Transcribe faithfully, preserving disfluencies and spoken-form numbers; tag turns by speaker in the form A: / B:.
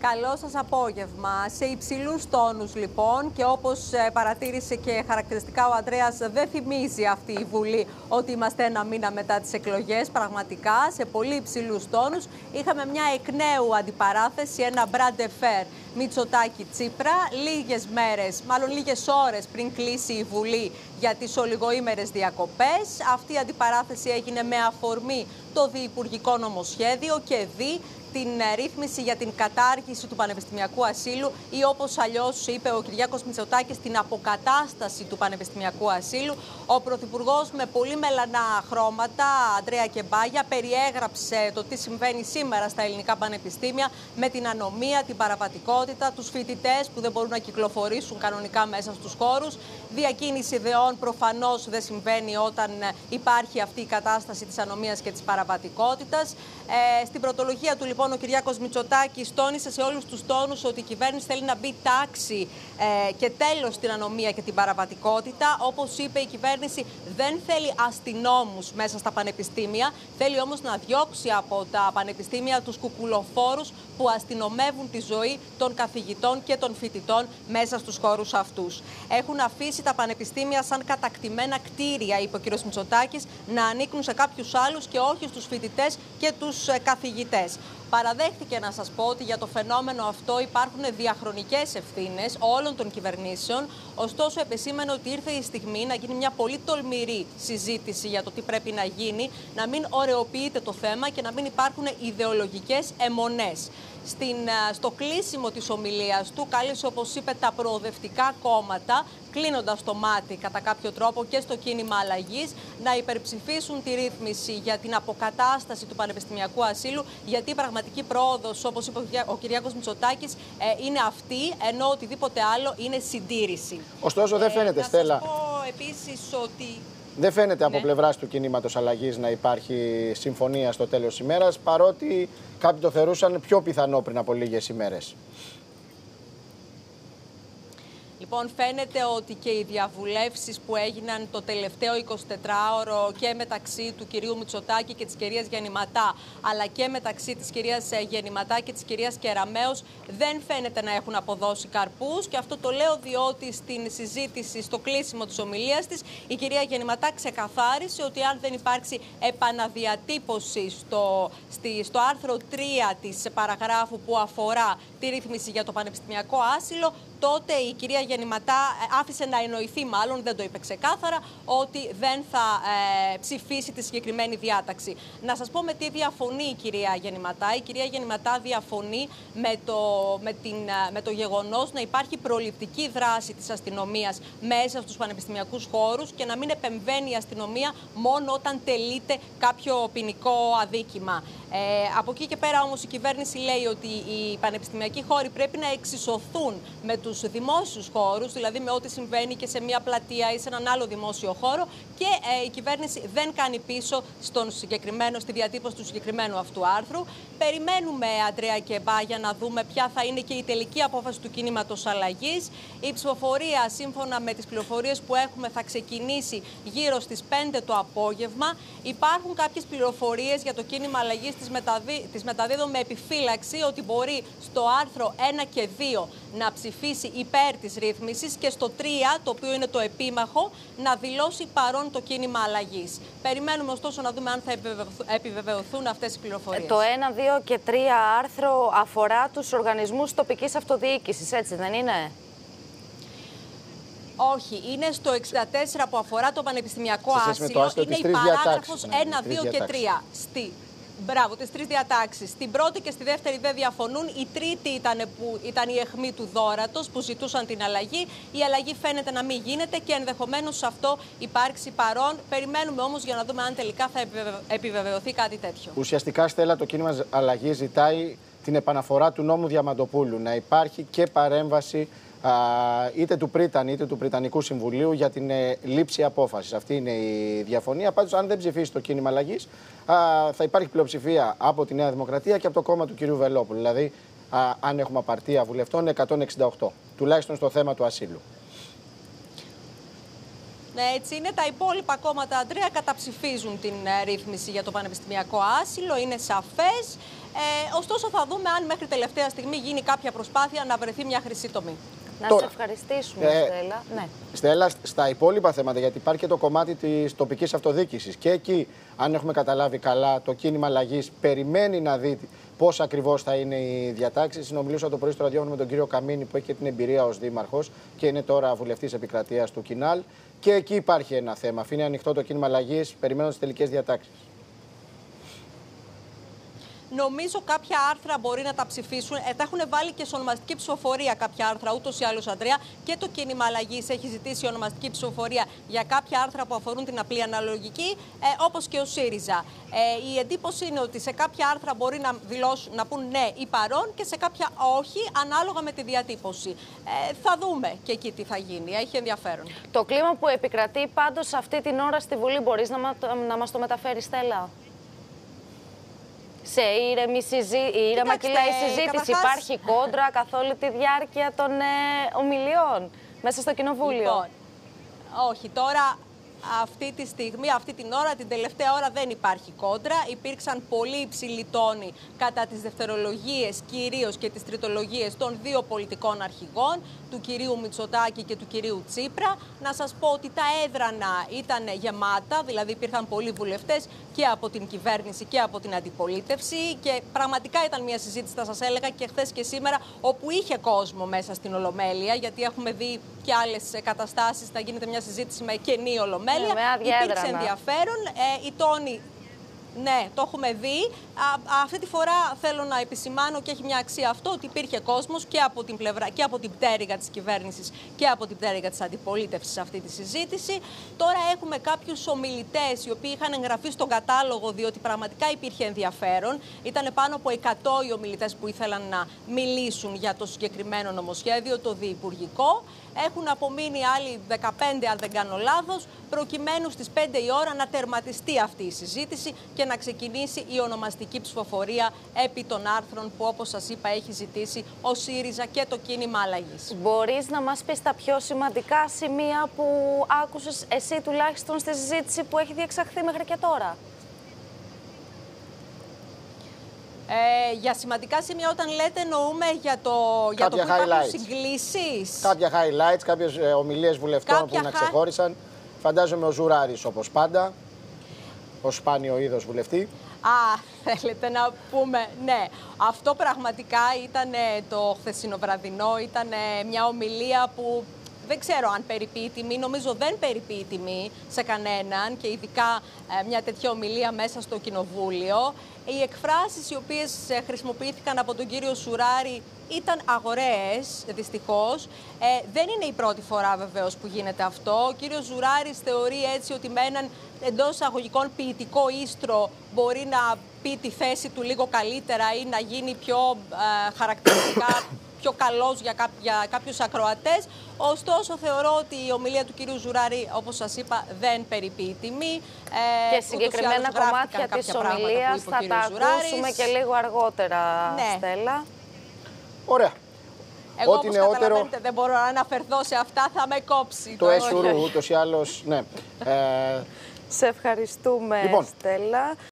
A: Καλό σας απόγευμα. Σε υψηλούς τόνους λοιπόν, και όπως παρατήρησε και χαρακτηριστικά ο Ανδρέας, δεν θυμίζει αυτή η Βουλή ότι είμαστε ένα μήνα μετά τις εκλογές. Πραγματικά σε πολύ υψηλούς τόνους είχαμε μια εκ νέου αντιπαράθεση, ένα μπράντε φέρ Μητσοτάκη-Τσίπρα, λίγες μέρες, μάλλον λίγες ώρες πριν κλείσει η Βουλή για τις ολιγοήμερες διακοπές. Αυτή η αντιπαράθεση έγινε με αφορμή το διυπουργικό νομοσχέδιο και δι την ρύθμιση για την κατάργηση του πανεπιστημιακού ασύλου ή, όπως αλλιώς είπε ο Κυριάκος Μητσοτάκης, την αποκατάσταση του πανεπιστημιακού ασύλου. Ο Πρωθυπουργός με πολύ μελανά χρώματα, Ανδρέα Κεμπάγια, περιέγραψε το τι συμβαίνει σήμερα στα ελληνικά πανεπιστήμια με την ανομία, την παραβατικότητα, τους φοιτητές που δεν μπορούν να κυκλοφορήσουν κανονικά μέσα στους χώρους. Διακίνηση ιδεών προφανώς δεν συμβαίνει όταν υπάρχει αυτή η κατάσταση της ανομίας και της παραβατικότητας. Ε, στην πρωτολογία του, λοιπόν, ο Κυριάκος Μητσοτάκης τόνισε σε όλους τους τόνους ότι η κυβέρνηση θέλει να μπει τάξη ε, και τέλος στην ανομία και την παραβατικότητα. Όπως είπε, η κυβέρνηση δεν θέλει αστυνόμους μέσα στα πανεπιστήμια, θέλει όμως να διώξει από τα πανεπιστήμια τους κουκουλοφόρους που αστυνομεύουν τη ζωή των καθηγητών και των φοιτητών μέσα στους χώρους αυτούς. Έχουν αφήσει τα πανεπιστήμια σαν κατακτημένα κτίρια, είπε ο κ. Μητσοτάκης, να ανήκουν σε κάποιους άλλους και όχι στους φοιτητές και τους καθηγητές. Παραδέχτηκε, να σας πω, ότι για το φαινόμενο αυτό υπάρχουν διαχρονικές ευθύνες όλων των κυβερνήσεων. Ωστόσο, επεσήμανε ότι ήρθε η στιγμή να γίνει μια πολύ τολμηρή συζήτηση για το τι πρέπει να γίνει, να μην ωρεοποιείται το θέμα και να μην υπάρχουν ιδεολογικές αιμονές. Στην, στο κλείσιμο της ομιλίας του, κάλεσε, όπως είπε, τα προοδευτικά κόμματα, κλείνοντας το μάτι κατά κάποιο τρόπο και στο κίνημα αλλαγής, να υπερψηφίσουν τη ρύθμιση για την αποκατάσταση του πανεπιστημιακού ασύλου, γιατί η πραγματική πρόοδος, όπως είπε ο Κυριάκος Μητσοτάκης, είναι αυτή, ενώ οτιδήποτε άλλο είναι συντήρηση.
B: Ωστόσο, δεν φαίνεται, ε, Στέλλα.
A: Να σας πω επίσης ότι...
B: Δεν φαίνεται από
A: ναι.
B: πλευράς του κινήματος αλλαγής να υπάρχει συμφωνία στο τέλος της ημέρας, παρότι κάποιοι το θεωρούσαν πιο πιθανό πριν από λίγες ημέρες.
A: Λοιπόν, φαίνεται ότι και οι διαβουλεύσεις που έγιναν το τελευταίο εικοσιτετράωρο και μεταξύ του κυρίου Μητσοτάκη και της κυρίας Γεννηματά, αλλά και μεταξύ της κυρίας Γεννηματά και της κυρίας Κεραμέως, δεν φαίνεται να έχουν αποδώσει καρπούς. Και αυτό το λέω διότι στην συζήτηση, στο κλείσιμο της ομιλίας της, η κυρία Γεννηματά ξεκαθάρισε ότι αν δεν υπάρξει επαναδιατύπωση στο, στη, στο άρθρο τρία της παραγράφου που αφορά τη ρύθμιση για το πανεπιστημιακό άσυλο, τότε η κυρία Γεννηματά άφησε να εννοηθεί, μάλλον δεν το είπε ξεκάθαρα, ότι δεν θα ε, ψηφίσει τη συγκεκριμένη διάταξη. Να σας πω με τι διαφωνεί η κυρία Γεννηματά. Η κυρία Γεννηματά διαφωνεί με το, με την, με το γεγονός να υπάρχει προληπτική δράση της αστυνομίας μέσα στους πανεπιστημιακούς χώρους και να μην επεμβαίνει η αστυνομία μόνο όταν τελείται κάποιο ποινικό αδίκημα. Ε, από εκεί και πέρα όμως η κυβέρνηση λέει ότι οι πανεπιστημιακοί χώροι πρέπει να εξισωθούν με τους δημόσιους χώρους, δηλαδή με ό,τι συμβαίνει και σε μια πλατεία ή σε έναν άλλο δημόσιο χώρο, και ε, η κυβέρνηση δεν κάνει πίσω στον συγκεκριμένο, στη διατύπωση του συγκεκριμένου αυτού άρθρου. Περιμένουμε, Ανδρέα Κεμπάγια, να δούμε ποια θα είναι και η τελική απόφαση του κινήματος αλλαγής. Η ψηφοφορία, σύμφωνα με τις πληροφορίες που έχουμε, θα ξεκινήσει γύρω στις πέντε το απόγευμα. Υπάρχουν κάποιες πληροφορίες για το κίνημα αλλαγής, τις, μεταδί... τις μεταδίδω με επιφύλαξη, ότι μπορεί στο άρθρο ένα και δύο να ψηφίσει υπέρ της ρύθμισης και στο τρία, το οποίο είναι το επίμαχο, να δηλώσει παρόν το κίνημα αλλαγής. Περιμένουμε ωστόσο να δούμε αν θα επιβεβαιωθούν αυτές οι πληροφορίες.
C: Το ένα, δύο και τρία άρθρο αφορά τους οργανισμούς τοπικής αυτοδιοίκησης, έτσι δεν είναι?
A: Όχι, είναι στο εξήντα τέσσερα που αφορά το πανεπιστημιακό άσυλο.
B: Το
A: είναι η παράγραφος ένα, δύο και τρία. Στη... Μπράβο, τις τρεις διατάξεις. Στην πρώτη και στη δεύτερη δεν διαφωνούν. Η τρίτη ήταν, που ήταν η αιχμή του δώρατος που ζητούσαν την αλλαγή. Η αλλαγή φαίνεται να μην γίνεται και ενδεχομένως σε αυτό υπάρξει παρόν. Περιμένουμε όμως για να δούμε αν τελικά θα επιβεβαιωθεί κάτι τέτοιο.
B: Ουσιαστικά, Στέλλα, το κίνημα αλλαγή ζητάει την επαναφορά του νόμου Διαμαντοπούλου. Να υπάρχει και παρέμβαση είτε του Πρίταν είτε του Πριτανικού Συμβουλίου για την ε, λήψη απόφασης. Αυτή είναι η διαφωνία. Πάντως, αν δεν ψηφίσει το κίνημα αλλαγής, θα υπάρχει πλειοψηφία από τη Νέα Δημοκρατία και από το κόμμα του κυρίου Βελόπουλου. Δηλαδή, α, αν έχουμε απαρτία βουλευτών, εκατόν εξήντα οκτώ. Τουλάχιστον στο θέμα του ασύλου.
A: Ναι, έτσι είναι. Τα υπόλοιπα κόμματα, Ανδρέα, καταψηφίζουν την ε, ρύθμιση για το πανεπιστημιακό άσυλο. Είναι σαφές. Ε, ωστόσο, θα δούμε αν μέχρι τελευταία στιγμή γίνει κάποια προσπάθεια να βρεθεί μια χρυσή τομή.
C: Να
B: Τώρα,
C: σε ευχαριστήσουμε,
B: ε,
C: Στέλλα. Ναι.
B: Στέλλα, στα υπόλοιπα θέματα, γιατί υπάρχει και το κομμάτι της τοπικής αυτοδιοίκησης. Και εκεί, αν έχουμε καταλάβει καλά, το κίνημα αλλαγής περιμένει να δει πώς ακριβώς θα είναι οι διατάξεις. Συνομιλούσα το πρωί στο ραδιόφωνο με τον κύριο Καμίνη, που έχει και την εμπειρία ως δήμαρχος και είναι τώρα βουλευτής επικρατείας του Κινάλ. Και εκεί υπάρχει ένα θέμα. Αφήνει ανοιχτό το κίνημα αλλαγής, περιμένοντας τις τελικές διατάξεις.
A: Νομίζω κάποια άρθρα μπορεί να τα ψηφίσουν. Ε, τα έχουν βάλει και σε ονομαστική ψηφοφορία κάποια άρθρα, ούτως ή άλλως, Αντρέα. Και το κίνημα αλλαγής έχει ζητήσει ονομαστική ψηφοφορία για κάποια άρθρα που αφορούν την απλή αναλογική, ε, όπως και ο ΣΥΡΙΖΑ. Ε, η εντύπωση είναι ότι σε κάποια άρθρα μπορεί να δηλώσουν, να πούν ναι ή παρόν και σε κάποια όχι, ανάλογα με τη διατύπωση. Ε, θα δούμε και εκεί τι θα γίνει. Έχει ενδιαφέρον.
C: Το κλίμα που επικρατεί πάντως αυτή την ώρα στη Βουλή, μπορείς να, μα, να μας το μεταφέρεις, Στέλλα? Σε ήρεμη συζή... ήρεμα κυλάει η συζήτηση, καταρχάς... υπάρχει κόντρα καθ' όλη τη διάρκεια των ε, ομιλιών μέσα στο Κοινοβούλιο.
A: Λοιπόν, όχι, τώρα αυτή τη στιγμή, αυτή την ώρα, την τελευταία ώρα δεν υπάρχει κόντρα. Υπήρξαν πολύ υψηλοί τόνοι κατά τις δευτερολογίες κυρίως και τις τριτολογίες των δύο πολιτικών αρχηγών, του κυρίου Μητσοτάκη και του κυρίου Τσίπρα. Να σας πω ότι τα έδρανα ήταν γεμάτα, δηλαδή υπήρχαν πολλοί βουλευτές και από την κυβέρνηση και από την αντιπολίτευση και πραγματικά ήταν μια συζήτηση, θα σας έλεγα, και χθες και σήμερα, όπου είχε κόσμο μέσα στην Ολομέλεια, γιατί έχουμε δει και άλλες καταστάσεις να γίνεται μια συζήτηση με κενή Ολομέλεια.
C: Ναι,
A: υπήρξε ενδιαφέρον. Ε, οι τόνοι, ναι, το έχουμε δει. Α, αυτή τη φορά θέλω να επισημάνω και έχει μια αξία αυτό, ότι υπήρχε κόσμος και από την πλευρά και από την πτέρυγα της κυβέρνησης και από την πτέρυγα της αντιπολίτευσης σε αυτή τη συζήτηση. Τώρα έχουμε κάποιους ομιλητές οι οποίοι είχαν εγγραφεί στον κατάλογο, διότι πραγματικά υπήρχε ενδιαφέρον. Ήταν πάνω από εκατό οι ομιλητές που ήθελαν να μιλήσουν για το συγκεκριμένο νομοσχέδιο, το διυπουργικό. Έχουν απομείνει άλλοι δεκαπέντε, αν δεν κάνω λάθος, προκειμένου στις πέντε η ώρα να τερματιστεί αυτή η συζήτηση και να ξεκινήσει η ονομαστική ψηφοφορία επί των άρθρων που, όπως σας είπα, έχει ζητήσει ο ΣΥΡΙΖΑ και το κίνημα αλλαγής.
C: Μπορείς να μας πεις τα πιο σημαντικά σημεία που άκουσες εσύ τουλάχιστον στη συζήτηση που έχει διεξαχθεί μέχρι και τώρα?
A: Ε, για σημαντικά σημεία, όταν λέτε, εννοούμε για το, για το που υπάρχουν συγκλήσεις.
B: Κάποια highlights, κάποιες ε, ομιλίες βουλευτών
A: κάποια
B: που να ξεχώρισαν. Φαντάζομαι ο Ζουράρης, όπως πάντα, ως σπάνιο είδος βουλευτή.
A: Α, θέλετε να πούμε, ναι. Αυτό πραγματικά ήταν το χθεσινοβραδινό, ήταν μια ομιλία που δεν ξέρω αν περιποιεί τιμή, νομίζω δεν περιποιεί τιμή σε κανέναν και ειδικά ε, μια τέτοια ομιλία μέσα στο Κοινοβούλιο. Οι εκφράσεις οι οποίες χρησιμοποιήθηκαν από τον κύριο Ζουράρη ήταν αγοραίες, δυστυχώς. Ε, δεν είναι η πρώτη φορά βεβαίως που γίνεται αυτό. Ο κύριος Ζουράρης θεωρεί έτσι ότι με έναν εντός εισαγωγικών ποιητικό ίστρο μπορεί να πει τη θέση του λίγο καλύτερα ή να γίνει πιο ε, χαρακτηριστικά πιο καλός για, κά, για κάποιους ακροατές. Ωστόσο, θεωρώ ότι η ομιλία του κυρίου Ζουράρη, όπως σας είπα, δεν περιποιεί τιμή.
C: Ε, και συγκεκριμένα κομμάτια της ομιλίας θα τα ακούσουμε και λίγο αργότερα, ναι. Στέλλα.
B: Ωραία.
A: Εγώ, όπως καταλαβαίνετε, δεν μπορώ να αναφερθώ σε αυτά, θα με κόψει.
B: Το έσουρου, ούτως ή άλλως, ναι. Ε...
C: Σε ευχαριστούμε, λοιπόν, Στέλλα.